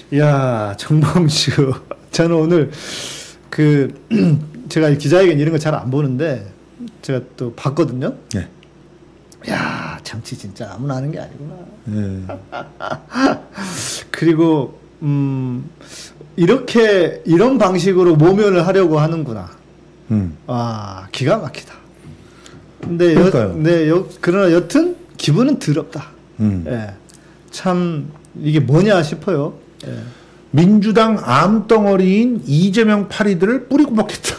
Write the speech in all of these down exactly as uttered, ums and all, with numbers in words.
야, 정봉주. 저는 오늘 그 제가 기자회견 이런 거 잘 안 보는데 제가 또 봤거든요. 네. 야, 정치 진짜 아무나 하는 게 아니구나. 네. 그리고 음 이렇게 이런 방식으로 모면을 하려고 하는구나. 음. 아, 기가 막히다. 근데 그러니까요. 여, 네, 여, 그러나 여튼 기분은 더럽다. 음. 예. 참 이게 뭐냐 싶어요. 예. 민주당 암덩어리인 이재명 파리들을 뿌리고 먹겠다.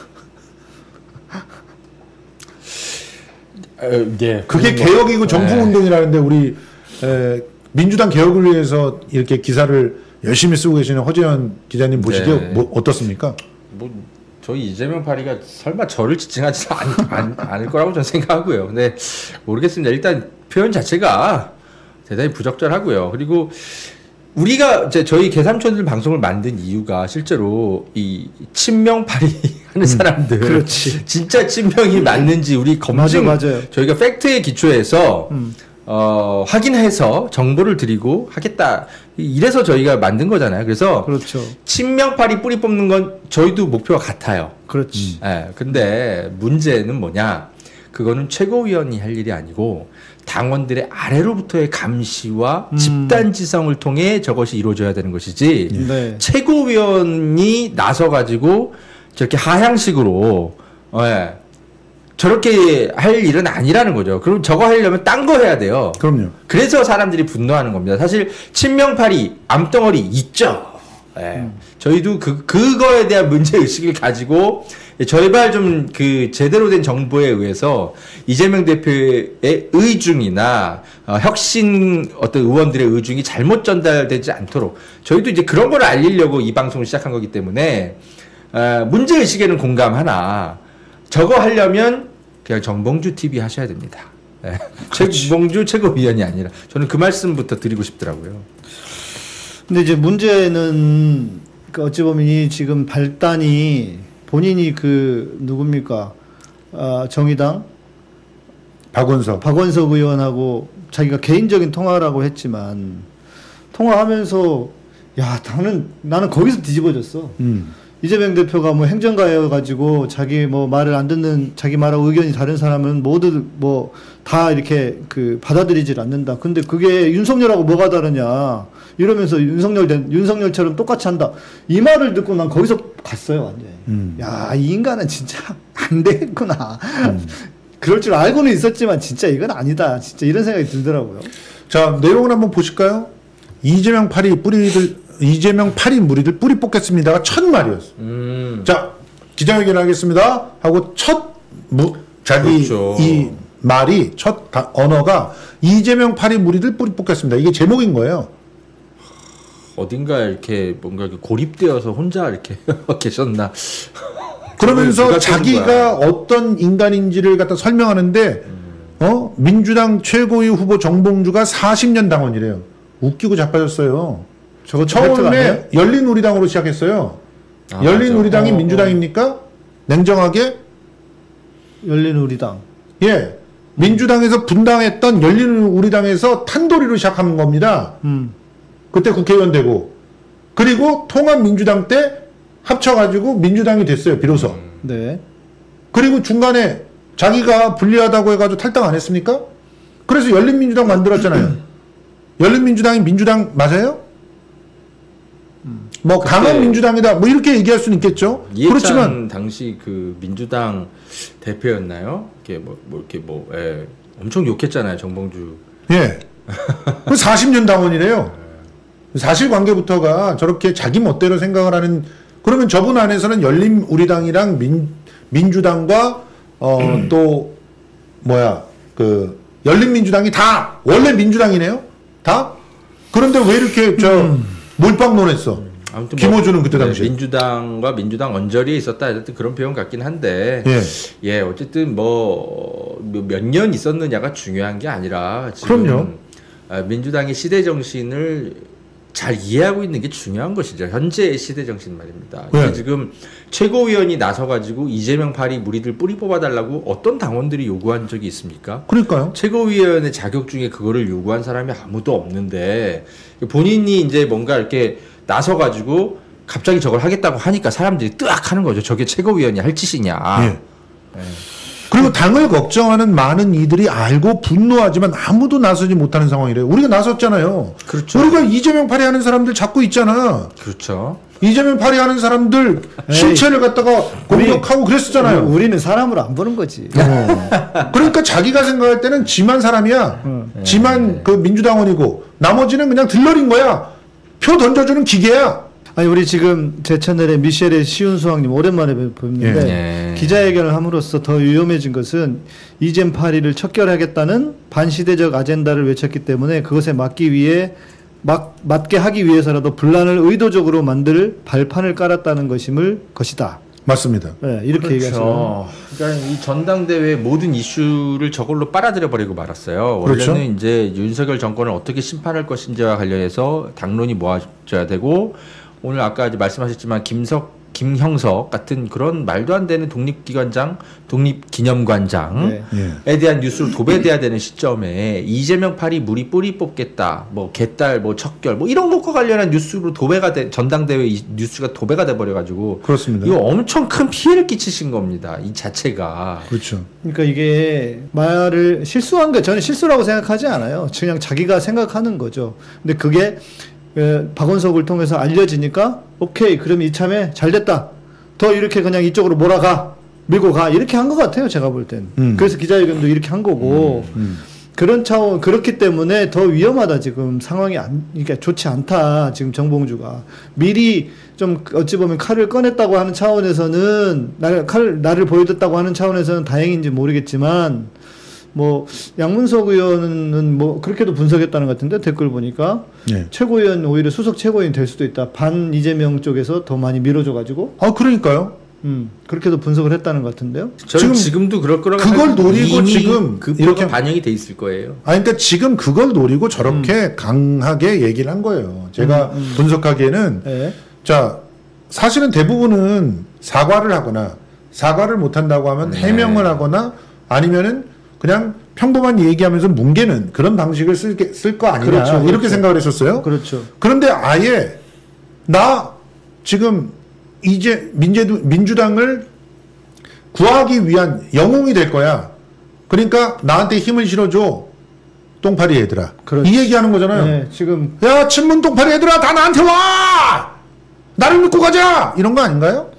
어, 네. 그게 뭐, 개혁이고 정풍운동이라는데 네. 우리 에, 민주당 개혁을 위해서 이렇게 기사를 열심히 쓰고 계시는 허재현 기자님 보시기에 네. 뭐 어떻습니까? 뭐 저희 이재명 파리가 설마 저를 지칭하지 않, 않, 않을 거라고 저는 생각하고요. 근데 모르겠습니다. 일단 표현 자체가 대단히 부적절하고요. 그리고 우리가 이제 저희 개삼촌들 방송을 만든 이유가 실제로 이 친명파리 하는 사람들, 음, 그렇지. 진짜 친명이 맞는지 우리 검증, 맞아, 맞아요. 저희가 팩트에 기초해서 음. 어, 확인해서 정보를 드리고 하겠다. 이래서 저희가 만든 거잖아요. 그래서 그렇죠. 친명파리 뿌리 뽑는 건 저희도 목표가 같아요. 그렇지. 예, 근데 문제는 뭐냐? 그거는 최고위원이 할 일이 아니고 당원들의 아래로부터의 감시와 음. 집단지성을 통해 저것이 이루어져야 되는 것이지 네. 최고위원이 나서가지고 저렇게 하향식으로 예, 저렇게 할 일은 아니라는 거죠. 그럼 저거 하려면 딴 거 해야 돼요. 그럼요. 그래서 사람들이 분노하는 겁니다. 사실 친명파리, 암덩어리 있죠. 예. 음. 저희도 그 그거에 대한 문제 의식을 가지고 저희발 좀 그 제대로 된 정보에 의해서 이재명 대표의 의중이나 어, 혁신 어떤 의원들의 의중이 잘못 전달되지 않도록 저희도 이제 그런 걸 알리려고 이 방송을 시작한 거기 때문에 어, 문제 의식에는 공감하나 저거 하려면 그냥 정봉주 티비 하셔야 됩니다. 예. 정봉주 최고위원이 아니라 저는 그 말씀부터 드리고 싶더라고요. 근데 이제 문제는 그 어찌 보면 이 지금 발단이 본인이 그 누굽니까? 아, 정의당 박원석. 박원석 의원하고 자기가 개인적인 통화라고 했지만 통화하면서 야, 나는 나는 거기서 뒤집어졌어. 음. 이재명 대표가 뭐 행정가여가지고 자기 뭐 말을 안 듣는 자기 말하고 의견이 다른 사람은 모두 뭐 다 이렇게 그 받아들이질 않는다. 근데 그게 윤석열하고 뭐가 다르냐 이러면서 윤석열 된 윤석열처럼 똑같이 한다. 이 말을 듣고 난 거기서 갔어요 완전히. 음. 야, 이 인간은 진짜 안 되겠구나. 음. 그럴 줄 알고는 있었지만 진짜 이건 아니다. 진짜 이런 생각이 들더라고요. 자, 내용을 한번 보실까요? 이재명 파리 뿌리들 이재명 파리 무리들 뿌리 뽑겠습니다가 첫 말이었어. 음. 자, 기자회견 하겠습니다 하고 첫 무, 자기 그렇죠. 이 말이 첫 다, 언어가 이재명 파리 무리들 뿌리 뽑겠습니다. 이게 제목인 거예요. 어딘가 이렇게 뭔가 이렇게 고립되어서 혼자 이렇게 계셨나. 그러면서 누가 자기가 거야. 어떤 인간인지를 갖다 설명하는데 음. 어 민주당 최고위 후보 정봉주가 사십 년 당원이래요. 웃기고 자빠졌어요. 저거 처음에 처음에 열린우리당으로 시작했어요. 아, 열린우리당이 맞아. 어, 민주당입니까? 냉정하게 열린우리당. 예. 민주당에서 분당했던 열린우리당에서 탄도리로 시작한 겁니다. 음. 그때 국회의원 되고 그리고 통합민주당 때 합쳐가지고 민주당이 됐어요. 비로소. 음. 네. 그리고 중간에 자기가 불리하다고 해가지고 탈당 안 했습니까? 그래서 열린민주당 만들었잖아요. 열린민주당이 민주당 맞아요? 음. 뭐 강한 민주당이다 뭐 이렇게 얘기할 수는 있겠죠. 이해찬 그렇지만 당시 그 민주당 대표였나요? 이렇게 뭐, 뭐 이렇게 뭐 예. 엄청 욕했잖아요 정봉주. 예. 그 사십 년 당원이래요. 사실관계부터가 저렇게 자기 멋대로 생각을 하는 그러면 저분 안에서는 열린우리당이랑 민 민주당과 어 또 뭐야 그 열린민주당이 다 원래 민주당이네요. 다. 그런데 왜 이렇게 저 음. 몰빵론했어? 아무튼 김어준은 그때 네, 당시에. 민주당과 민주당 언저리에 있었다 어쨌든 그런 표현 같긴 한데 예. 예 어쨌든 뭐 몇 년 있었느냐가 중요한 게 아니라 지금 그럼요. 아, 민주당의 시대 정신을 잘 이해하고 있는 게 중요한 것이죠. 현재의 시대 정신 말입니다. 네. 이게 지금 최고위원이 나서가지고 이재명 파리 무리들 뿌리 뽑아달라고 어떤 당원들이 요구한 적이 있습니까? 그러니까요. 최고위원의 자격 중에 그거를 요구한 사람이 아무도 없는데 본인이 이제 뭔가 이렇게 나서가지고 갑자기 저걸 하겠다고 하니까 사람들이 뜨악 하는 거죠. 저게 최고위원이 할 짓이냐. 예. 예. 그리고 당을 걱정하는 많은 이들이 알고 분노하지만 아무도 나서지 못하는 상황이래요. 우리가 나섰잖아요. 그렇죠. 우리가 이재명 발의하는 사람들 잡고 있잖아. 그렇죠. 이재명 발의하는 사람들 실체를 갖다가 공격하고 그랬었잖아요. 우리, 우리는 사람으로 안 보는 거지. 어. 그러니까 자기가 생각할 때는 지만 사람이야. 응. 지만 그 민주당원이고 나머지는 그냥 들러린 거야. 표 던져주는 기계야. 아니 우리 지금 제 채널에 미셸의 시운 수학님 오랜만에 뵙는데 예. 기자회견을 함으로써 더 위험해진 것은 이젠 파리를 척결하겠다는 반시대적 아젠다를 외쳤기 때문에 그것에 맞기 위해 막, 맞게 하기 위해서라도 분란을 의도적으로 만들 발판을 깔았다는 것임을 것이다. 맞습니다. 네, 이렇게 얘기하죠. 그러니까 이 전당대회 모든 이슈를 저걸로 빨아들여 버리고 말았어요. 그렇죠. 원래는 이제 윤석열 정권을 어떻게 심판할 것인지와 관련해서 당론이 모아져야 되고 오늘 아까 이제 말씀하셨지만 김석, 김형석 같은 그런 말도 안 되는 독립기관장, 독립기념관장에 네. 대한 뉴스로 도배돼야 되는 시점에 이재명 팔이 물이 뿌리 뽑겠다, 뭐 개딸, 뭐 척결, 뭐 이런 것과 관련한 뉴스로 도배가 돼 전당대회 이 뉴스가 도배가 돼 버려가지고 그렇습니다. 이거 엄청 큰 피해를 끼치신 겁니다. 이 자체가. 그렇죠. 그러니까 이게 말을 실수한 게 저는 실수라고 생각하지 않아요. 그냥 자기가 생각하는 거죠. 근데 그게 에, 박원석을 통해서 알려지니까 오케이 그럼 이참에 잘 됐다. 더 이렇게 그냥 이쪽으로 몰아가 밀고 가 이렇게 한 것 같아요. 제가 볼 땐. 음. 그래서 기자회견도 이렇게 한 거고 음, 음. 그런 차원 그렇기 때문에 더 위험하다 지금 상황이 안 그러니까 좋지 않다 지금 정봉주가 미리 좀 어찌 보면 칼을 꺼냈다고 하는 차원에서는 나를 칼 나를 보여줬다고 하는 차원에서는 다행인지 모르겠지만 뭐 양문석 의원은 뭐 그렇게도 분석했다는 것 같은데 댓글 보니까 네. 최고위원 오히려 수석 최고위원 될 수도 있다 반 이재명 쪽에서 더 많이 밀어줘가지고 아 그러니까요. 음 그렇게도 분석을 했다는 것 같은데요. 지금 지금 지금도 그럴 거라고 그걸 생각해요. 노리고 이미 지금 그 이렇게- 이렇게 반영이 돼 있을 거예요. 아 그러니까 지금 그걸 노리고 저렇게 강하게 얘기를 한 거예요. 제가 음, 음. 분석하기에는 네. 자 사실은 대부분은 사과를 하거나 사과를 못 한다고 하면 네. 해명을 하거나 아니면은 그냥 평범한 얘기하면서 뭉개는 그런 방식을 쓸 거 아니냐 그렇죠, 이렇게 그렇죠. 생각을 했었어요. 그렇죠. 그런데 아예 나 지금 이제 민재도 민주당을 구하기 위한 영웅이 될 거야. 그러니까 나한테 힘을 실어줘. 똥파리 얘들아. 그렇지. 이 얘기하는 거잖아요. 네, 지금 야 친문 똥파리 얘들아 다 나한테 와. 나를 믿고 가자. 이런 거 아닌가요?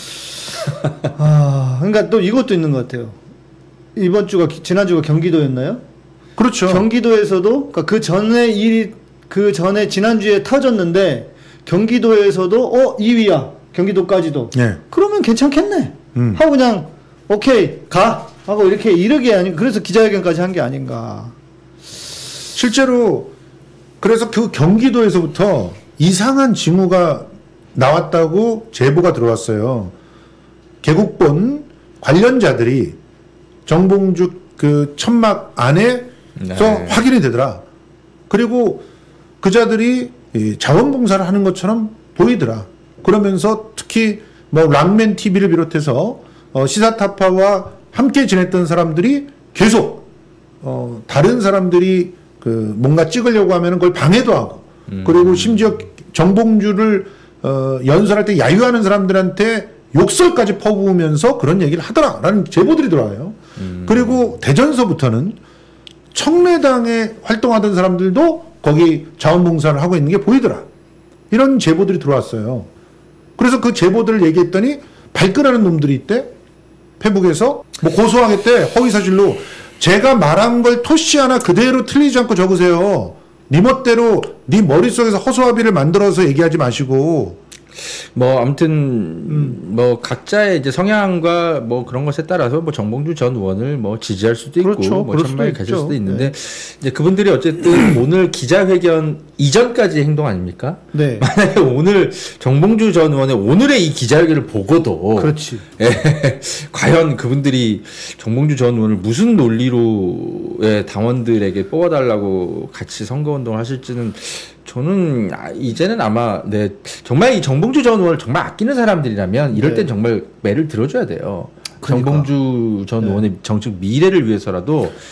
아 그러니까 또 이것도 있는 것 같아요. 이번 주가 기- 지난주가 경기도였나요? 그렇죠. 경기도에서도 그러니까 그 전에 일이 그 전에 지난주에 터졌는데 경기도에서도 어 이 위야 경기도까지도 네. 그러면 괜찮겠네 음. 하고 그냥 오케이 가 하고 이렇게 이러게 아니 그래서 기자회견까지 한 게 아닌가. 실제로 그래서 그 경기도에서부터 이상한 징후가 나왔다고 제보가 들어왔어요. 개국본 관련자들이 정봉주 그 천막 안에서 네. 확인이 되더라. 그리고 그자들이 이 자원봉사를 하는 것처럼 보이더라. 그러면서 특히 뭐 랑맨 티비를 비롯해서 어 시사타파와 함께 지냈던 사람들이 계속 어 다른 사람들이 그 뭔가 찍으려고 하면은 그걸 방해도 하고 음. 그리고 심지어 정봉주를 어 연설할 때 야유하는 사람들한테 욕설까지 퍼부으면서 그런 얘기를 하더라라는 제보들이 들어와요. 음. 그리고 대전서부터는 청래당에 활동하던 사람들도 거기 자원봉사를 하고 있는 게 보이더라. 이런 제보들이 들어왔어요. 그래서 그 제보들을 얘기했더니 발끈하는 놈들이 있대. 페북에서 뭐 고소하겠대. 허위사실로. 제가 말한 걸 토시 하나 그대로 틀리지 않고 적으세요. 네 멋대로 네 머릿속에서 허수아비를 만들어서 얘기하지 마시고. 뭐 아무튼 뭐 각자의 이제 성향과 뭐 그런 것에 따라서 뭐 정봉주 전 의원을 뭐 지지할 수도 있고 그렇죠. 뭐 그럴 천만에 수도 가질 있죠. 수도 있는데 이제 그분들이 어쨌든 오늘 기자회견 이전까지의 행동 아닙니까? 네. 만약에 오늘 정봉주 전 의원의 오늘의 이 기자회견을 보고도 그렇지. 예, 과연 그분들이 정봉주 전 의원을 무슨 논리로 예, 당원들에게 뽑아달라고 같이 선거운동을 하실지는 저는 아, 이제는 아마 네 정말 이 정봉주 전 의원을 정말 아끼는 사람들이라면 이럴 네. 땐 정말 매를 들어줘야 돼요. 그러니까. 정봉주 전 네. 의원의 정책 미래를 위해서라도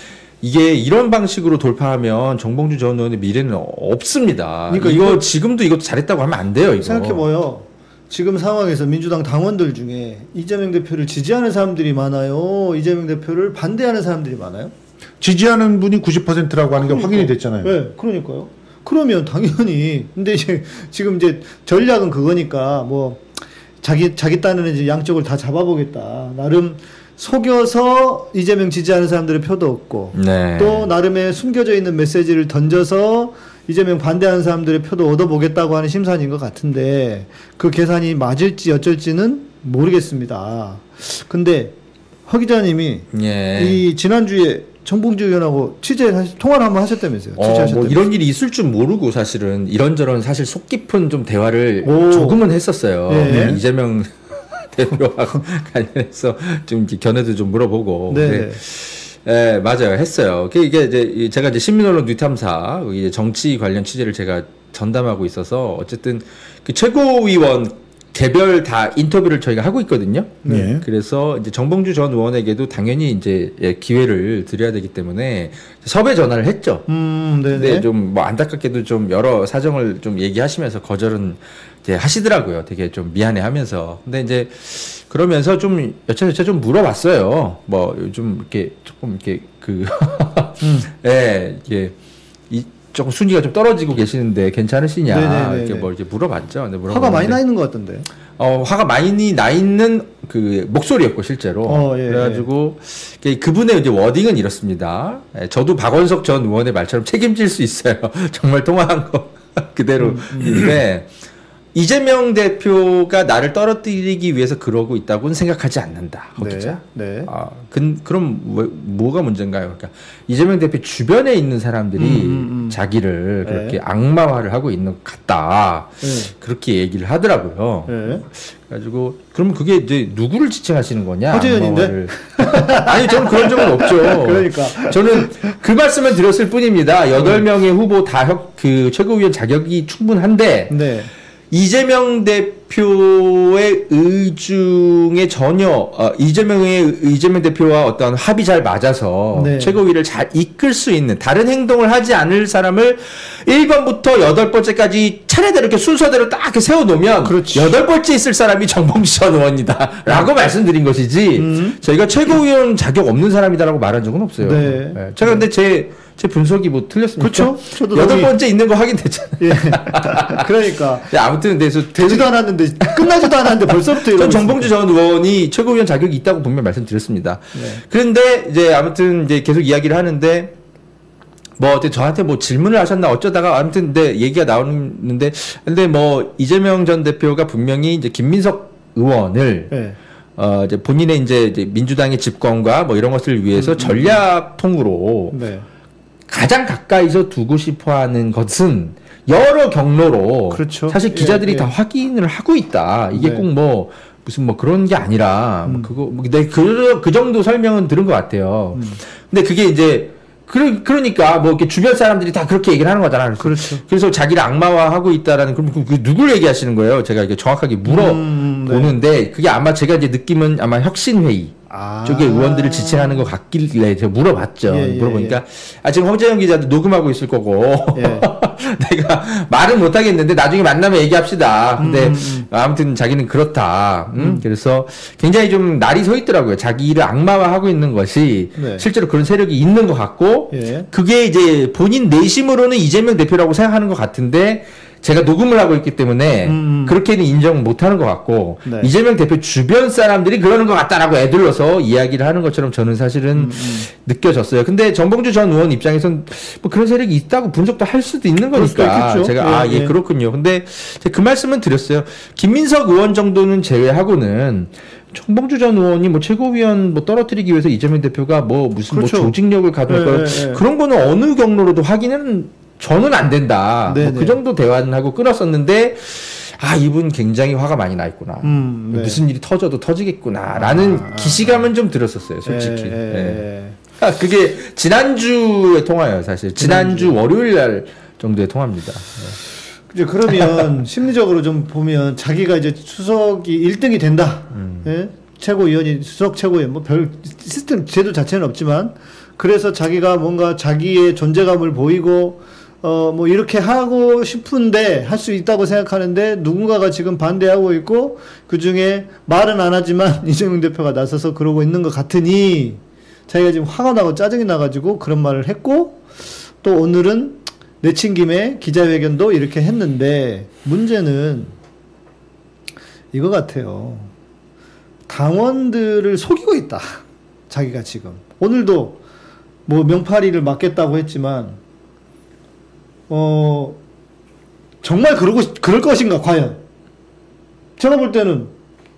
이게 이런 방식으로 돌파하면 정봉주 전 의원의 미래는 없습니다. 그러니까 이거 이거 지금도 이것도 잘했다고 하면 안 돼요. 이거. 생각해봐요. 지금 상황에서 민주당 당원들 중에 이재명 대표를 지지하는 사람들이 많아요? 이재명 대표를 반대하는 사람들이 많아요? 지지하는 분이 구십 퍼센트라고 하는 게 그러니까. 확인이 됐잖아요. 네, 그러니까요. 그러면 당연히 근데 이제 지금 이제 전략은 그거니까 뭐 자기 자기 딴에는 이제 양쪽을 다 잡아보겠다. 나름 속여서 이재명 지지하는 사람들의 표도 얻고 네. 또 나름의 숨겨져 있는 메시지를 던져서 이재명 반대하는 사람들의 표도 얻어보겠다고 하는 심산인 것 같은데 그 계산이 맞을지 어쩔지는 모르겠습니다. 근데 허 기자님이 예. 이 지난주에 정봉주 의원하고 취재 통화를 한번 하셨다면서요? 어, 취재하셨다면서요? 뭐 이런 일이 있을 줄 모르고 사실은 이런저런 사실 속 깊은 좀 대화를 오. 조금은 했었어요. 네. 음, 이재명 대표하고 관련해서 좀 이렇게 견해도 좀 물어보고. 네. 네. 예, 맞아요. 했어요. 그 이게 이제 제가 이제 신민언론 뉴탐사 이제 정치 관련 취재를 제가 전담하고 있어서 어쨌든 그 최고위원 개별 다 인터뷰를 저희가 하고 있거든요. 네. 그래서 이제 정봉주 전 의원에게도 당연히 이제 예, 기회를 드려야 되기 때문에 섭외 전화를 했죠. 음, 네네. 근데 좀 뭐 안타깝게도 좀 여러 사정을 좀 얘기하시면서 거절은 이제 하시더라고요. 되게 좀 미안해하면서. 근데 이제 그러면서 좀 여차저차 좀 물어봤어요. 뭐 요즘 이렇게 조금 이렇게 그 음. 예, 이게 이 조금 순위가 좀 떨어지고 계시는데 괜찮으시냐 네네네네. 이렇게 뭐 이렇게 물어봤죠. 근데 화가 많이 물어봤는데 나 있는 것 같던데. 어, 화가 많이 나 있는 그 목소리였고, 실제로. 어, 예, 그래가지고, 그 그분의 이제 워딩은 이렇습니다. 예, 저도 박원석 전 의원의 말처럼 책임질 수 있어요. 정말 통화한 거 그대로인데, 이재명 대표가 나를 떨어뜨리기 위해서 그러고 있다고는 생각하지 않는다. 허 네, 기자. 네. 아, 그, 그럼 뭐, 뭐가 문제인가요? 그러니까 이재명 대표 주변에 있는 사람들이 음, 음, 음. 자기를 네. 그렇게 악마화를 하고 있는 것 같다. 네. 그렇게 얘기를 하더라고요. 네. 그래가지고 그러면 그게 이제 누구를 지칭하시는 거냐? 허재현인데? 악마화를. 아니 저는 그런 적은 없죠. 그러니까. 저는 그 말씀을 드렸을 뿐입니다. 여덟 명의 후보 다 그 최고위원 자격이 충분한데 네. 이재명 대표의 의중에 전혀 어, 이재명의 이재명 대표와 어떤 합이 잘 맞아서 네. 최고위를 잘 이끌 수 있는 다른 행동을 하지 않을 사람을 일 번부터 여덟 번째까지 차례대로 이렇게 순서대로 딱 이렇게 세워놓으면 그렇지. 여덟 번째 있을 사람이 정봉주 전 의원이다라고 말씀드린 것이지 음. 저희가 최고위원 자격 없는 사람이다라고 말한 적은 없어요. 네. 네. 제가 근데 제 제 분석이 뭐 틀렸습니까? 그쵸? 저도 여덟 동의- 번째 있는 거 확인됐잖아요. 예. 그러니까 네, 아무튼 그래서 되지도 않았는데 끝나지도 않았는데 벌써부터 이러고 전 정봉주 있으니까. 전 의원이 최고위원 자격이 있다고 분명 말씀드렸습니다. 네. 그런데 이제 아무튼 이제 계속 이야기를 하는데 뭐 어때 저한테 뭐 질문을 하셨나 어쩌다가 아무튼 근데 얘기가 나오는데 근데 뭐 이재명 전 대표가 분명히 이제 김민석 의원을 네. 어 이제 본인의 이제, 이제 민주당의 집권과 뭐 이런 것을 위해서 음, 전략통으로 네. 가장 가까이서 두고 싶어하는 것은 여러 경로로 그렇죠. 사실 기자들이 예, 예. 다 확인을 하고 있다. 이게 네. 꼭 뭐 무슨 뭐 그런 게 아니라 뭐 음. 그거 뭐 네, 그, 그 정도 설명은 들은 것 같아요. 음. 근데 그게 이제 그러, 그러니까 뭐 이렇게 주변 사람들이 다 그렇게 얘기를 하는 거잖아. 그래서, 그렇죠. 그래서 자기를 악마화하고 있다라는 그럼 그, 그 누굴 얘기하시는 거예요? 제가 이게 정확하게 물어 음, 네. 보는데 그게 아마 제가 이제 느낌은 아마 혁신회의. 아. 쪽에 의원들을 지칭하는 것 같길래 제가 물어봤죠. 예, 예, 물어보니까 아 지금 허재영 기자도 녹음하고 있을 거고 예. 내가 말은 못 하겠는데 나중에 만나면 얘기합시다. 근데 음, 음. 아무튼 자기는 그렇다. 음? 그래서 굉장히 좀 날이 서 있더라고요. 자기를 악마화하고 있는 것이 네. 실제로 그런 세력이 있는 것 같고 예. 그게 이제 본인 내심으로는 이재명 대표라고 생각하는 것 같은데 제가 녹음을 하고 있기 때문에 음. 그렇게는 인정 못하는 것 같고 네. 이재명 대표 주변 사람들이 그러는 것 같다라고 애들러서 이야기를 하는 것처럼 저는 사실은 음, 느껴졌어요. 근데 정봉주 전 의원 입장에선 뭐 그런 세력이 있다고 분석도 할 수도 있는 그럴 수도 거니까 있겠죠. 제가 예, 아 예 예. 그렇군요. 근데 제가 그 말씀은 드렸어요. 김민석 의원 정도는 제외하고는 정봉주 전 의원이 뭐 최고위원 뭐 떨어뜨리기 위해서 이재명 대표가 뭐 무슨 그렇죠. 뭐 조직력을 가동할 예, 거 예, 예. 그런 거는 어느 경로로도 확인은 저는 안 된다. 네네. 뭐 그 정도 대화는 하고 끊었었는데 아 이분 굉장히 화가 많이 나 있구나. 음, 네. 무슨 일이 터져도 터지겠구나라는 아, 기시감은 좀 들었었어요, 솔직히. 예, 예, 예. 예. 아, 그게 지난주의 통화예요, 사실. 지난주 월요일 날 정도의 통화입니다. 예. 이제 그러면 심리적으로 좀 보면 자기가 이제 수석이 일 등이 된다. 음. 예? 최고위원이 수석 최고위원 뭐 별 시스템 제도 자체는 없지만 그래서 자기가 뭔가 자기의 존재감을 보이고 어 뭐 이렇게 하고 싶은데 할 수 있다고 생각하는데 누군가가 지금 반대하고 있고 그중에 말은 안 하지만 이재명 대표가 나서서 그러고 있는 것 같으니 자기가 지금 화가 나고 짜증이 나가지고 그런 말을 했고 또 오늘은 내친 김에 기자회견도 이렇게 했는데 문제는 이거 같아요. 당원들을 속이고 있다. 자기가 지금 오늘도 뭐 명파리를 맡겠다고 했지만 어 정말 그러고 그럴 것인가 과연? 제가 볼 때는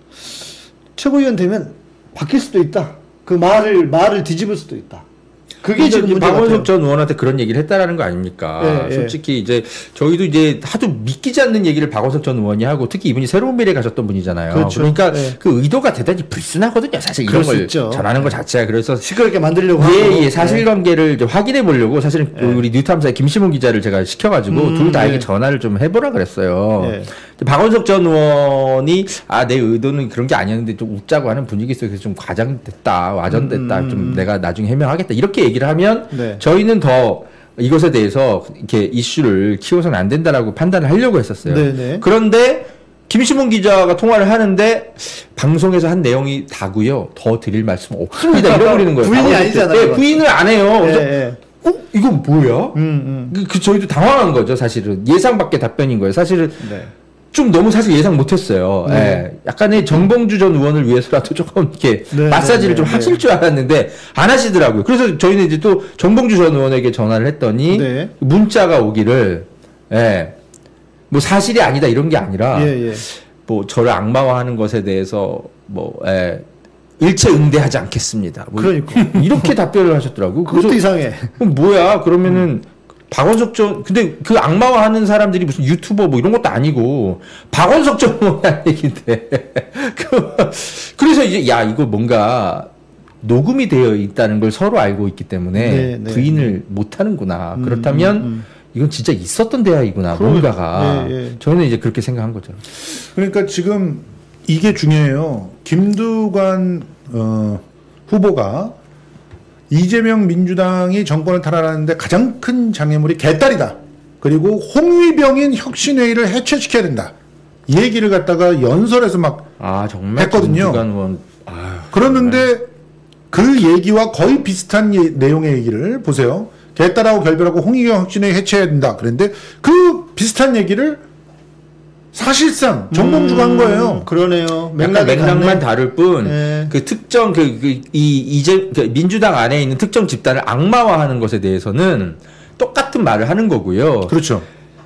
최고위원 되면 바뀔 수도 있다. 그 말을 말을 뒤집을 수도 있다. 그게 지금 문제 같아요. 박원석 전 의원한테 그런 얘기를 했다라는 거 아닙니까? 예, 솔직히 예. 이제 저희도 이제 하도 믿기지 않는 얘기를 박원석 전 의원이 하고 특히 이분이 새로운 미래에 가셨던 분이잖아요. 그렇죠. 그러니까 예. 그 의도가 대단히 불순하거든요. 사실 이런 걸 있죠. 전하는 것 자체가 그래서 시끄럽게 만들려고 예, 하고 예, 사실관계를 이제 확인해 보려고 사실은 예. 우리 뉴탐사의 김시문 기자를 제가 시켜가지고 음, 둘 다에게 예. 전화를 좀 해보라 그랬어요. 예. 박원석 전 의원이 아 내 의도는 그런 게 아니었는데 좀 웃자고 하는 분위기 속에서 좀 과장됐다, 와전됐다, 음, 좀 음. 내가 나중에 해명하겠다 이렇게 얘기를 하면 네. 저희는 더 이것에 대해서 이렇게 이슈를 키워서는 안 된다라고 판단을 하려고 했었어요. 네네. 그런데 김시문 기자가 통화를 하는데 방송에서 한 내용이 다고요. 더 드릴 말씀 없습니다. 이러버리는 거예요. 부인이 박원석 아니잖아요, 네, 그건. 부인을 안 해요. 그래서 예, 예. 어 이건 뭐야? 음, 음. 그, 그 저희도 당황한 거죠. 사실은 예상 밖의 답변인 거예요. 사실은 네. 좀 너무 사실 예상 못했어요. 네. 예. 약간의 정봉주 전 의원을 위해서라도 조금 이렇게 네, 마사지를 네, 좀 네, 하실 네. 줄 알았는데 안 하시더라고요. 그래서 저희는 이제 또 정봉주 전 의원에게 전화를 했더니 네. 문자가 오기를 예. 뭐 사실이 아니다 이런 게 아니라 예, 예. 뭐 저를 악마화하는 것에 대해서 뭐 예. 일체 응대하지 않겠습니다. 뭐 그러니까. 이렇게 답변을 하셨더라고. 그것도 이상해. 그럼 뭐야? 그러면은 박원석 전 근데 그 악마화하는 사람들이 무슨 유튜버 뭐 이런 것도 아니고 박원석 전 의원의 얘기인데 그- 그래서 이제 야 이거 뭔가 녹음이 되어 있다는 걸 서로 알고 있기 때문에 네, 네, 부인을 못 하는구나. 음, 그렇다면 음, 음. 이건 진짜 있었던 대화이구나. 그럼- 뭔가가 예, 예. 저희는 이제 그렇게 생각한 거죠. 그러니까 지금 이게 중요해요. 김두관 어, 후보가 이재명 민주당이 정권을 탈환하는데 가장 큰 장애물이 개딸이다. 그리고 홍위병인 혁신회의를 해체시켜야 된다. 이 얘기를 갖다가 연설에서 막 아 정말 했거든요. 김두관 의원 아유, 그러는데 그 얘기와 거의 비슷한 예- 내용의 얘기를 보세요. 개딸하고 결별하고 홍위병 혁신회의 해체해야 된다. 그런데 그 비슷한 얘기를 사실상 정봉주가 한 거예요. 음, 그러네요. 약간 맥락이 맥락만 같네. 다를 뿐, 네. 그 특정 그, 그, 이, 이제, 그 민주당 안에 있는 특정 집단을 악마화하는 것에 대해서는 똑같은 말을 하는 거고요. 그렇죠.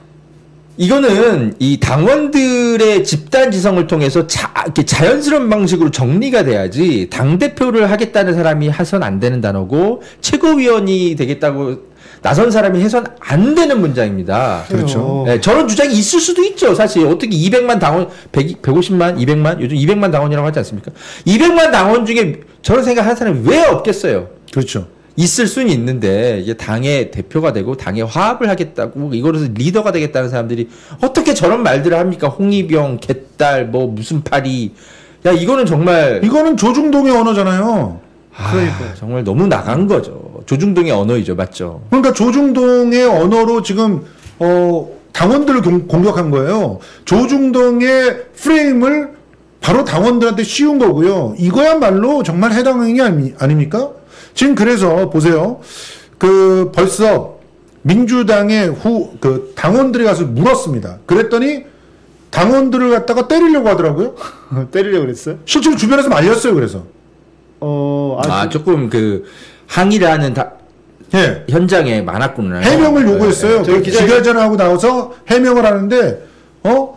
이거는 이 당원들의 집단 지성을 통해서 자, 이렇게 자연스러운 방식으로 정리가 돼야지 당대표를 하겠다는 사람이 해선 안 되는 단어고 최고위원이 되겠다고 나선 사람이 해선 안 되는 문장입니다. 그렇죠. 네, 저런 주장이 있을 수도 있죠. 사실 어떻게 이백만 당원, 백, 백오십만, 이백만, 요즘 이백만 당원이라고 하지 않습니까? 이백만 당원 중에 저런 생각하는 사람이 왜 없겠어요? 그렇죠. 있을 수는 있는데 이게 당의 대표가 되고 당의 화합을 하겠다고 이거로서 리더가 되겠다는 사람들이 어떻게 저런 말들을 합니까? 홍위병, 개딸, 뭐 무슨 파리. 야 이거는 정말 이거는 조중동의 언어잖아요. 아, 정말 너무 나간 거죠. 조중동의 언어이죠, 맞죠? 그러니까 조중동의 언어로 지금 어, 당원들을 공, 공격한 거예요. 조중동의 프레임을 바로 당원들한테 씌운 거고요. 이거야말로 정말 해당 행위 아니, 아닙니까? 지금 그래서 보세요. 그 벌써 민주당의 후 그 당원들이 가서 물었습니다. 그랬더니 당원들을 갖다가 때리려고 하더라고요. 때리려고 그랬어요? 실제로 주변에서 말렸어요. 그래서 어, 아, 아직 조금 그 항의를 하는 다, 예. 현장에 많았구나. 해명을 요구했어요. 네, 저희 그 기자회견- 기자회견을 하고 나와서 해명을 하는데 어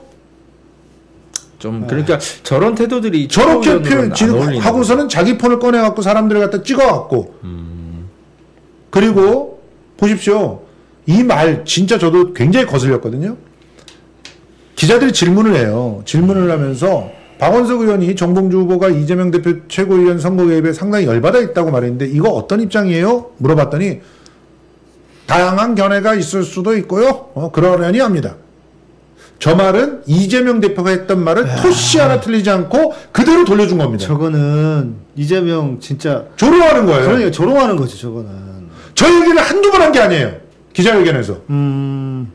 좀 그러니까 저런 태도들이 저렇게 최고위원으로는 안 지금 어울리는 하고서는 자기 폰을 꺼내 갖고 사람들을 갖다 찍어 갖고 그리고 보십시오. 이 말 진짜 저도 굉장히 거슬렸거든요. 기자들이 질문을 해요. 질문을 하면서 박원석 의원이 정봉주 후보가 이재명 대표 최고위원 선거 개입에 상당히 열받아 있다고 말했는데 이거 어떤 입장이에요? 물어봤더니 다양한 견해가 있을 수도 있고요. 어, 그러려니 합니다. 저 말은 이재명 대표가 했던 말을 토시 하나 틀리지 않고 그대로 돌려준 겁니다. 저거는 이재명 진짜 조롱하는 거예요. 그러니까 조롱하는 거지 저거는. 저 얘기를 한두 번 한 게 아니에요. 기자회견에서. 음.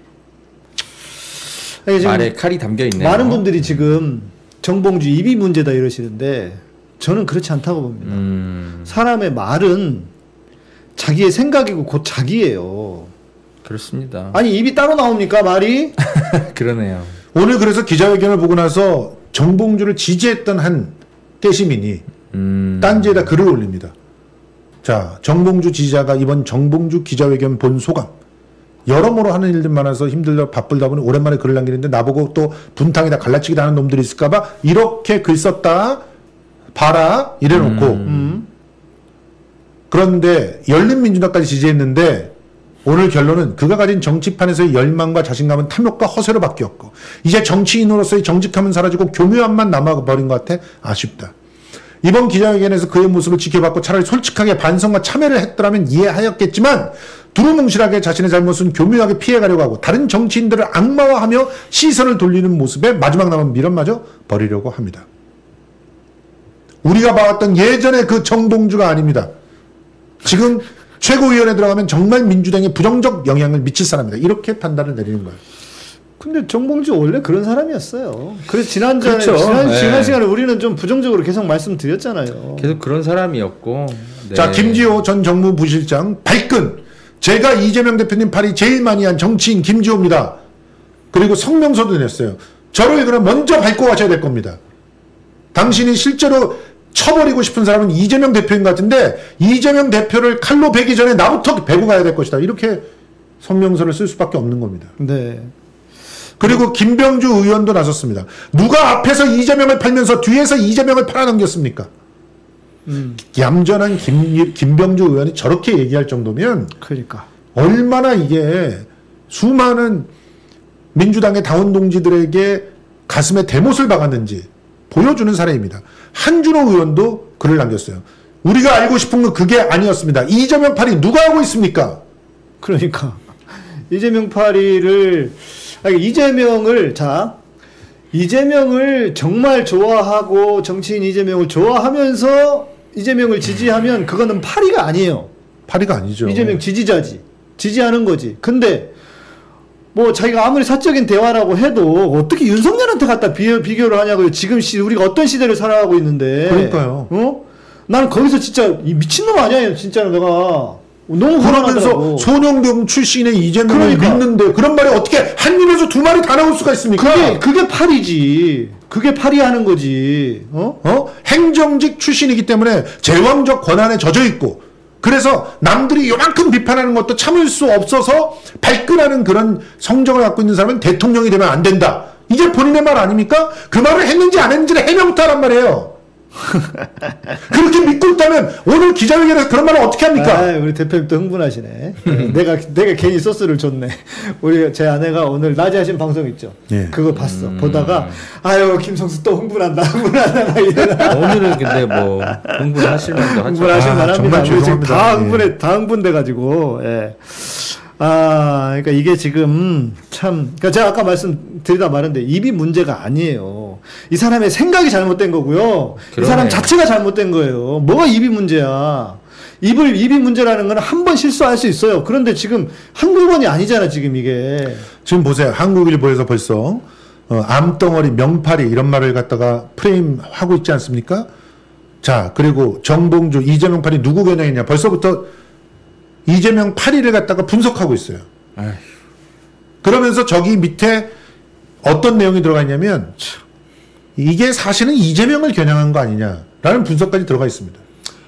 지금 말에 칼이 담겨 있네요. 많은 분들이 지금 정봉주 입이 문제다 이러시는데 저는 그렇지 않다고 봅니다. 음, 사람의 말은 자기의 생각이고 곧 자기예요. 그렇습니다. 아니 입이 따로 나옵니까 말이? 그러네요. 오늘 그래서 기자회견을 보고 나서 정봉주를 지지했던 한 깨시민이 음, 딴지에다 글을 올립니다. 자, 정봉주 지지자가 이번 정봉주 기자회견 본 소감. 여러모로 하는 일들 많아서 힘들다 바쁘다 보니 오랜만에 글을 남기는데 나보고 또 분탕에다 갈라치기도 하는 놈들이 있을까봐 이렇게 글 썼다 봐라 이래놓고 음. 그런데 열린민주당까지 지지했는데 오늘 결론은 그가 가진 정치판에서의 열망과 자신감은 탐욕과 허세로 바뀌었고 이제 정치인으로서의 정직함은 사라지고 교묘함만 남아버린 것 같아 아쉽다. 이번 기자회견에서 그의 모습을 지켜봤고 차라리 솔직하게 반성과 참여를 했더라면 이해하였겠지만 두루뭉실하게 자신의 잘못은 교묘하게 피해가려고 하고 다른 정치인들을 악마화하며 시선을 돌리는 모습에 마지막 남은 미련마저 버리려고 합니다. 우리가 봐왔던 예전의 그 정봉주가 아닙니다. 지금 최고위원회에 들어가면 정말 민주당에 부정적 영향을 미칠 사람이다. 이렇게 판단을 내리는 거예요. 근데 정봉주 원래 그런 사람이었어요. 그래서 지난 전에 그렇죠. 지난, 네. 지난 시간에 우리는 좀 부정적으로 계속 말씀드렸잖아요. 계속 그런 사람이었고. 네. 자, 김지호 전 정무부실장 발끈. 제가 이재명 대표님 팔이 제일 많이 한 정치인 김지호입니다. 그리고 성명서도 냈어요. 저를 그럼 먼저 밟고 가셔야 될 겁니다. 당신이 실제로 쳐버리고 싶은 사람은 이재명 대표인 것 같은데 이재명 대표를 칼로 베기 전에 나부터 베고 가야 될 것이다. 이렇게 성명서를 쓸 수밖에 없는 겁니다. 네. 그리고 김병주 의원도 나섰습니다. 누가 앞에서 이재명을 팔면서 뒤에서 이재명을 팔아넘겼습니까? 음. 얌전한 김, 김병주 의원이 저렇게 얘기할 정도면 그러니까 얼마나 이게 수많은 민주당의 당원 동지들에게 가슴에 대못을 박았는지 보여주는 사례입니다. 한준호 의원도 글을 남겼어요. 우리가 알고 싶은 건 그게 아니었습니다. 이재명 팔이 누가 하고 있습니까? 그러니까 이재명 파리를 아니, 이재명을 자 이재명을 정말 좋아하고 정치인 이재명을 좋아하면서 이재명을 지지하면 그거는 파리가 아니에요. 파리가 아니죠. 이재명 지지자지. 지지하는 거지. 근데 뭐 자기가 아무리 사적인 대화라고 해도 어떻게 윤석열한테 갖다 비교, 비교를 하냐고요. 지금 시, 우리가 어떤 시대를 살아가고 있는데. 그러니까요. 어? 나는 거기서 진짜 이 미친놈 아니야. 진짜로 내가. 너무 그러면서 불안하더라고. 손영경 출신의 이재명을 그러니까. 믿는데 그런 말이 어떻게 한 입에서 두 말이 다 나올 수가 있습니까? 그게 그게 파리지. 그게 파리하는 거지. 어? 어? 행정직 출신이기 때문에 제왕적 권한에 젖어 있고 그래서 남들이 요만큼 비판하는 것도 참을 수 없어서 발끈하는 그런 성정을 갖고 있는 사람은 대통령이 되면 안 된다. 이게 본인의 말 아닙니까? 그 말을 했는지 안 했는지를 해명부터 하란 말이에요. 그렇게 믿고 있다면 오늘 기자회견에서 그런 말을 어떻게 합니까? 아, 우리 대표님 또 흥분하시네. 내가 내가 괜히 소스를 줬네. 우리 제 아내가 오늘 낮에 하신 방송 있죠. 예. 그거 봤어. 음. 보다가 아유 김성수 또 흥분한다. 흥분한다. 막 이러나. 오늘은 근데 뭐 흥분하실 만도 하죠. 흥분하실 아, 만합니다. 정말 우리 지금 죄송합니다. 다 예. 흥분해 다 흥분돼 가지고. 예. 아, 그러니까 이게 지금 참, 그러니까 제가 아까 말씀드리다 말했는데 입이 문제가 아니에요. 이 사람의 생각이 잘못된 거고요. 그러네. 이 사람 자체가 잘못된 거예요. 뭐가 입이 문제야? 입을 입이 문제라는 건 한 번 실수할 수 있어요. 그런데 지금 한두 번이 아니잖아 지금 이게. 지금 보세요. 한국일보에서 벌써 어, 암덩어리 명파리 이런 말을 갖다가 프레임하고 있지 않습니까? 자, 그리고 정봉주, 이재명 팔이 누구 겨냥이냐. 벌써부터 이재명 파리를 갖다가 분석하고 있어요. 아휴. 그러면서 저기 밑에 어떤 내용이 들어가 있냐면 이게 사실은 이재명을 겨냥한 거 아니냐라는 분석까지 들어가 있습니다.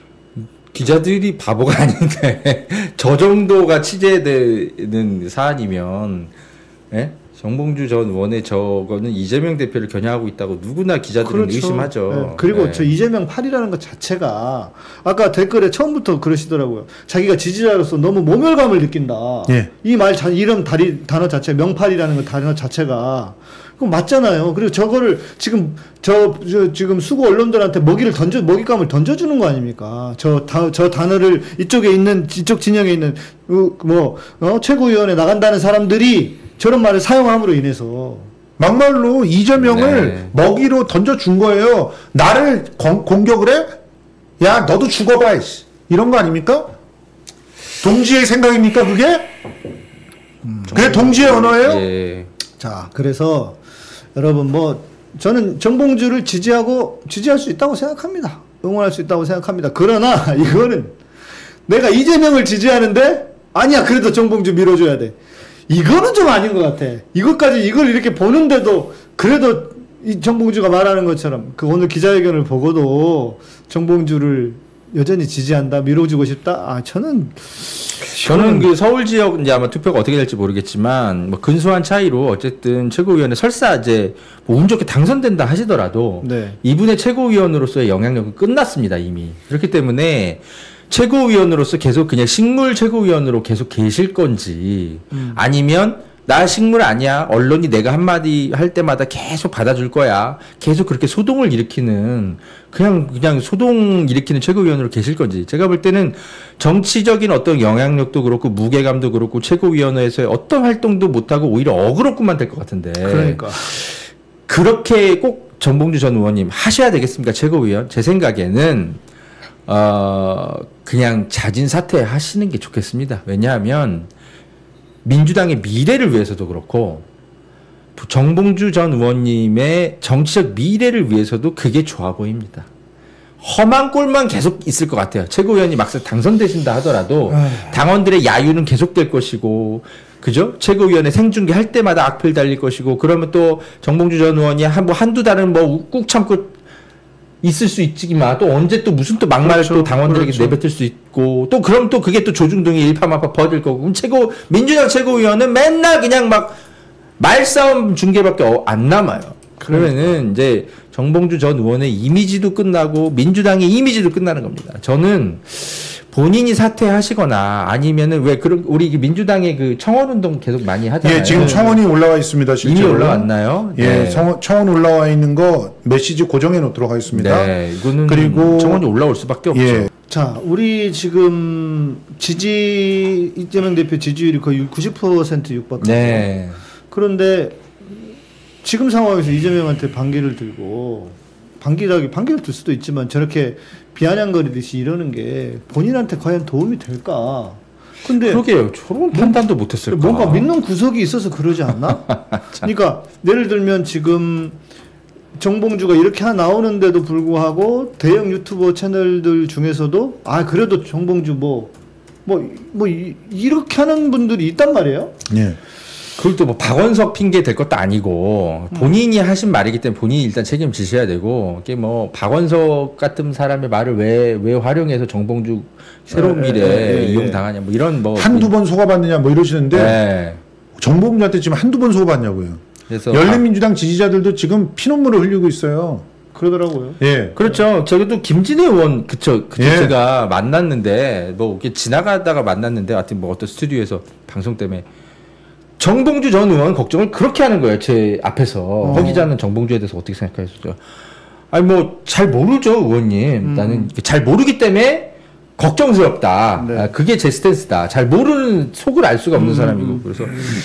기자들이 바보가 아닌데 저 정도가 취재되는 사안이면 예? 정봉주 전 의원의 저거는 이재명 대표를 겨냥하고 있다고 누구나 기자들은 의심하죠. 네. 그리고 네. 저 이재명 팔이라는 것 자체가 아까 댓글에 처음부터 그러시더라고요. 자기가 지지자로서 너무 모멸감을 느낀다. 예. 이 말 이름 다리, 단어 자체 명팔이라는 그 단어 자체가 그럼 맞잖아요. 그리고 저거를 지금 저, 저 지금 수고 언론들한테 먹이를 던져 먹잇감을 던져주는 거 아닙니까? 저 다, 저 단어를 이쪽에 있는 이쪽 진영에 있는 어, 뭐 어, 최고위원회 나간다는 사람들이 저런 말을 사용함으로 인해서 막말로 이재명을 네. 먹이로 던져준 거예요. 나를 공, 공격을 해? 야 너도 죽어봐 이씨. 이런 거 아닙니까? 동지의 생각입니까 그게? 음, 그게 동지의 언어예요? 예. 자, 그래서 여러분 뭐 저는 정봉주를 지지하고 지지할 수 있다고 생각합니다. 응원할 수 있다고 생각합니다. 그러나 이거는 내가 이재명을 지지하는데 아니야 그래도 정봉주 밀어줘야 돼. 이거는 좀 아닌 것 같아. 이것까지 이걸 이렇게 보는데도 그래도 이 정봉주가 말하는 것처럼 그 오늘 기자회견을 보고도 정봉주를 여전히 지지한다, 밀어주고 싶다. 아 저는 저는 그 서울 지역 이제 아마 투표가 어떻게 될지 모르겠지만 뭐 근소한 차이로 어쨌든 최고위원회 설사 이제 뭐 운 좋게 당선된다 하시더라도 네. 이분의 최고위원으로서의 영향력은 끝났습니다 이미. 그렇기 때문에 최고위원으로서 계속 그냥 식물 최고위원으로 계속 계실 건지 음. 아니면 나 식물 아니야. 언론이 내가 한마디 할 때마다 계속 받아줄 거야. 계속 그렇게 소동을 일으키는 그냥 그냥 소동 일으키는 최고위원으로 계실 건지. 제가 볼 때는 정치적인 어떤 영향력도 그렇고 무게감도 그렇고 최고위원회에서의 어떤 활동도 못하고 오히려 어그로뿐만 될 것 같은데. 그러니까 그렇게 꼭 정봉주 전 의원님 하셔야 되겠습니까? 최고위원? 제 생각에는 어 그냥 자진 사퇴하시는 게 좋겠습니다. 왜냐하면 민주당의 미래를 위해서도 그렇고 정봉주 전 의원님의 정치적 미래를 위해서도 그게 좋아 보입니다. 험한 꼴만 계속 있을 것 같아요. 최고위원이 막상 당선되신다 하더라도 당원들의 야유는 계속될 것이고 그죠? 최고위원회 생중계 할 때마다 악플 달릴 것이고 그러면 또 정봉주 전 의원이 한 뭐 한두 달은 뭐 꾹 참고 있을 수 있지만 또 언제 또 무슨 또 막말 그렇죠. 또 당원들에게 그렇죠. 내뱉을 수 있고 또 그럼 또 그게 또 조중동이 일파만파 퍼질 거고 그럼 최고 민주당 최고위원은 맨날 그냥 막 말싸움 중계밖에 어, 안 남아요. 그러면은 이제 정봉주 전 의원의 이미지도 끝나고 민주당의 이미지도 끝나는 겁니다. 저는 본인이 사퇴하시거나 아니면은 왜 그런 우리 민주당의 그 청원 운동 계속 많이 하잖아요. 예, 지금 청원이 올라와 있습니다. 실제로. 이미 올라왔나요? 예, 네. 청원, 청원 올라와 있는 거 메시지 고정해 놓도록 하겠습니다. 네, 이거는 그리고 청원이 올라올 수밖에 없죠. 예. 자, 우리 지금 지지 이재명 대표 지지율이 거의 구십 퍼센트 육박하고 네. 그런데 지금 상황에서 이재명한테 반기를 들고 반기라기 반기를 들 수도 있지만 저렇게 비아냥거리듯이 이러는 게 본인한테 과연 도움이 될까? 근데 그러게요. 저런 판단도 못했을까? 뭔가 믿는 구석이 있어서 그러지 않나? 그러니까 예를 들면 지금 정봉주가 이렇게 하나 나오는데도 불구하고 대형 유튜버 채널들 중에서도 아 그래도 정봉주 뭐 뭐 뭐 이렇게 하는 분들이 있단 말이에요. 예. 그걸 또 뭐 박원석 핑계 될 것도 아니고 본인이 하신 말이기 때문에 본인이 일단 책임지셔야 되고 이게 뭐 박원석 같은 사람의 말을 왜 왜 활용해서 정봉주 새로운 예, 미래 예, 예, 이용당하냐 뭐 이런 뭐 한두 번 속아봤느냐 뭐 이러시는데 네. 정봉주한테 지금 한두 번 속아봤냐고요. 그래서 열린민주당 지지자들도 지금 피눈물을 흘리고 있어요. 그러더라고요. 예. 그렇죠. 저기도 김진애 의원 그쵸 그쵸 예. 제가 만났는데 뭐 이렇게 지나가다가 만났는데 하여튼 뭐 어떤 스튜디오에서 방송 때문에 정봉주 전 의원 걱정을 그렇게 하는 거예요. 제 앞에서. 어. 허 기자는 정봉주에 대해서 어떻게 생각하시죠? 아니 뭐 잘 모르죠, 의원님. 음. 나는 잘 모르기 때문에 걱정스럽다. 네. 아, 그게 제 스탠스다. 잘 모르는 속을 알 수가 없는 음. 사람이고 그래서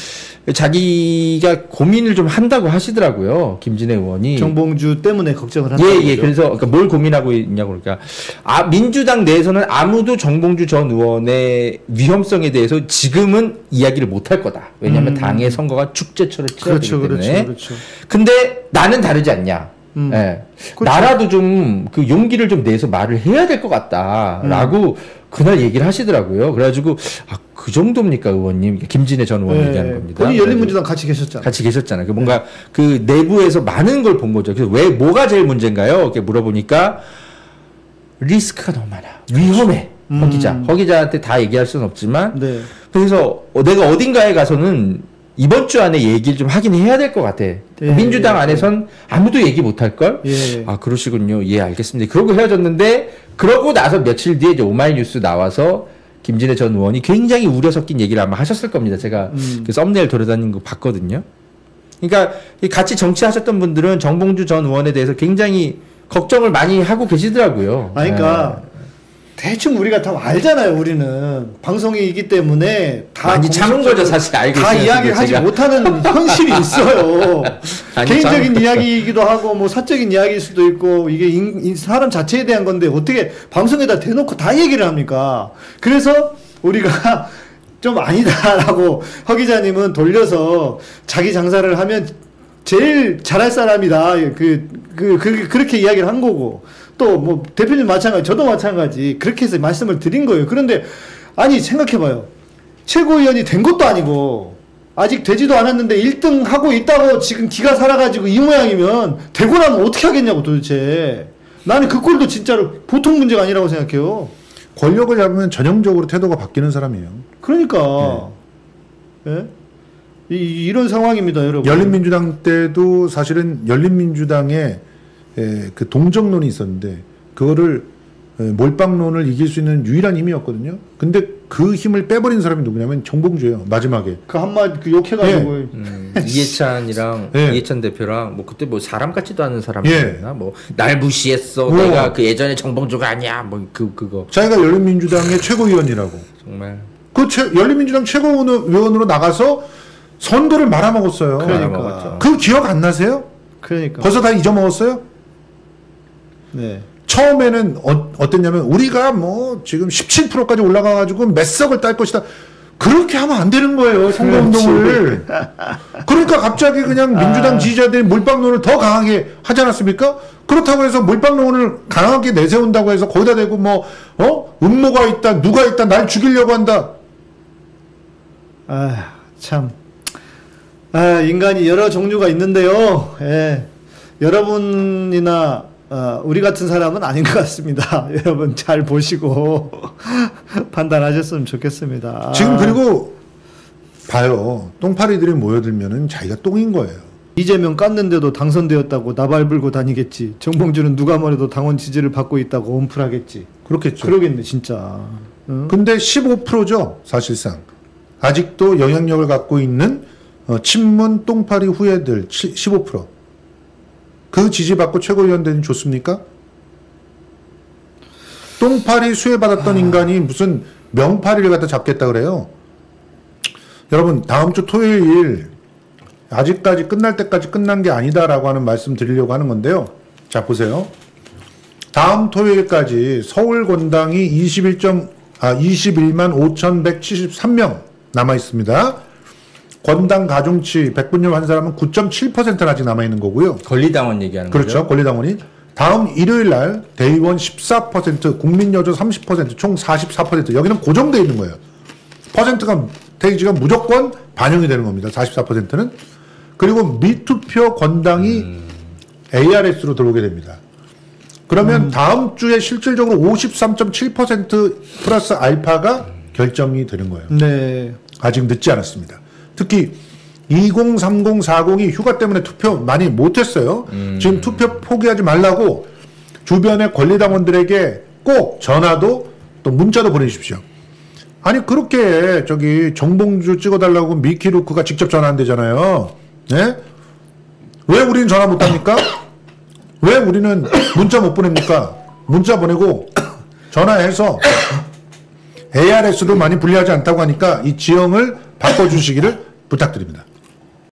자기가 고민을 좀 한다고 하시더라고요. 김진애 의원이. 정봉주 때문에 걱정을 한다고. 예, 예. 그래서 그러니까 뭘 고민하고 있냐고 그러니까 아 민주당 내에서는 아무도 정봉주 전 의원의 위험성에 대해서 지금은 이야기를 못 할 거다. 왜냐하면 음. 당의 선거가 축제처럼 치러지기 그렇죠, 때문에. 그렇죠, 그렇죠. 근데 나는 다르지 않냐. 음. 예. 그렇죠. 나라도 좀 그 용기를 좀 내서 말을 해야 될 것 같다라고 음. 그날 얘기를 하시더라고요. 그래가지고 아, 그 정도입니까, 의원님? 김진애 전 의원 예, 얘기하는 겁니다. 본인 열린민주당 같이 계셨잖아요. 같이 계셨잖아요. 그 뭔가 그 내부에서 많은 걸 본 거죠. 그래서 왜 뭐가 제일 문제인가요? 이렇게 물어보니까 리스크가 너무 많아. 위험해. 음. 허 기자. 허 기자한테 다 얘기할 수는 없지만 네. 그래서 어, 내가 어딘가에 가서는 이번 주 안에 얘기를 좀 하긴 해야 될 것 같아. 예, 민주당 예, 안에선 아무도 얘기 못 할 걸. 예. 아 그러시군요. 예 알겠습니다. 그러고 헤어졌는데 그러고 나서 며칠 뒤에 이제 오마이뉴스 나와서 김진애 전 의원이 굉장히 우려 섞인 얘기를 아마 하셨을 겁니다. 제가 음. 그 썸네일 돌아다니는 거 봤거든요. 그러니까 이 같이 정치하셨던 분들은 정봉주 전 의원에 대해서 굉장히 걱정을 많이 하고 계시더라고요. 아니, 그러니까 대충 우리가 다 알잖아요. 우리는 방송이기 때문에 다 많이 참은 거죠, 사실 알고 다 있어요, 이야기를 하지 제가. 못하는 현실이 있어요. 많이 개인적인 참은 이야기이기도 하고 뭐 사적인 이야기일 수도 있고 이게 인, 인, 사람 자체에 대한 건데 어떻게 방송에다 대놓고 다 얘기를 합니까? 그래서 우리가 좀 아니다라고 허 기자님은 돌려서 자기 장사를 하면 제일 잘할 사람이다. 그, 그, 그, 그렇게 이야기를 한 거고. 또 뭐 대표님 마찬가지, 저도 마찬가지. 그렇게 해서 말씀을 드린 거예요. 그런데 아니 생각해봐요. 최고위원이 된 것도 아니고 아직 되지도 않았는데 일 등 하고 있다고 지금 기가 살아가지고 이 모양이면 되고 나면 어떻게 하겠냐고 도대체. 나는 그 꼴도 진짜로 보통 문제가 아니라고 생각해요. 권력을 잡으면 전형적으로 태도가 바뀌는 사람이에요. 그러니까 네. 예? 이, 이런 상황입니다, 여러분. 열린민주당 때도 사실은 열린민주당의 에, 그 동정론이 있었는데 그거를 에, 몰빵론을 이길 수 있는 유일한 힘이었거든요. 근데 그 힘을 빼버린 사람이 누구냐면 정봉주예요. 마지막에 그 한마디 그 욕해가지고 예. 음, 이해찬이랑 예. 이해찬 대표랑 뭐 그때 뭐 사람 같지도 않은 사람이었나 예. 뭐 날 무시했어. 뭐. 내가 그 예전에 정봉주가 아니야. 뭐 그 그거 자기가 열린민주당의 최고위원이라고. 정말 그 최, 열린민주당 최고위원으로 나가서 선거를 말아먹었어요. 그러니까. 말아먹었죠. 그 기억 안 나세요? 그러니까 벌써 다 잊어먹었어요? 네. 처음에는 어, 어땠냐면 우리가 뭐 지금 십칠 퍼센트까지 올라가가지고 몇 석을 딸 것이다. 그렇게 하면 안 되는 거예요. 선거운동을. 그러니까 갑자기 그냥 민주당 아. 지지자들이 몰빵론을 더 강하게 하지 않았습니까? 그렇다고 해서 몰빵론을 강하게 내세운다고 해서 거기다 대고 뭐 어? 음모가 있다, 누가 있다, 날 죽이려고 한다. 아, 참. 아, 인간이 여러 종류가 있는데요. 예. 여러분이나 어, 우리 같은 사람은 아닌 것 같습니다. 여러분 잘 보시고 판단하셨으면 좋겠습니다. 지금 아, 그리고 봐요. 똥파리들이 모여들면은 자기가 똥인 거예요. 이재명 깠는데도 당선되었다고 나발 불고 다니겠지. 정봉주는 누가 뭐래도 당원 지지를 받고 있다고 엄풀하겠지. 그렇겠죠. 그러겠네 진짜. 응? 근데 십오 퍼센트죠 사실상. 아직도 영향력을 갖고 있는 어, 친문 똥파리 후예들 십오 퍼센트. 그 지지받고 최고위원 되니 좋습니까? 똥파리 수혜받았던 아... 인간이 무슨 명파리를 갖다 잡겠다 그래요. 여러분 다음 주 토요일 아직까지 끝날 때까지 끝난 게 아니다라고 하는 말씀 드리려고 하는 건데요. 자 보세요. 다음 토요일까지 서울 권당이 이십일 점, 아, 이십일만 오천백칠십삼 명 남아 있습니다. 권당 가중치 백분율 한 사람은 구 점 칠 퍼센트는 아직 남아있는 거고요. 권리당원 얘기하는 그렇죠. 거죠? 그렇죠. 권리당원이. 다음 일요일 날 대의원 십사 퍼센트, 국민여조 삼십 퍼센트, 총 사십사 퍼센트. 여기는 고정되어 있는 거예요. 퍼센트가, 대의지가 무조건 반영이 되는 겁니다. 사십사 퍼센트는. 그리고 미투표 권당이 음. 에이알에스로 들어오게 됩니다. 그러면 음. 다음 주에 실질적으로 오십삼 점 칠 퍼센트 플러스 알파가 결정이 되는 거예요. 네. 아직 늦지 않았습니다. 특히 이십, 삼십, 사십이 휴가 때문에 투표 많이 못했어요. 음. 지금 투표 포기하지 말라고 주변의 권리당원들에게 꼭 전화도 또 문자도 보내주십시오. 아니 그렇게 저기 정봉주 찍어달라고 미키루크가 직접 전화한대잖아요. 네? 왜 우리는 전화 못합니까? 왜 우리는 문자 못 보냅니까? 문자 보내고 전화해서 에이알에스도 많이 불리하지 않다고 하니까 이 지형을 바꿔주시기를 부탁드립니다.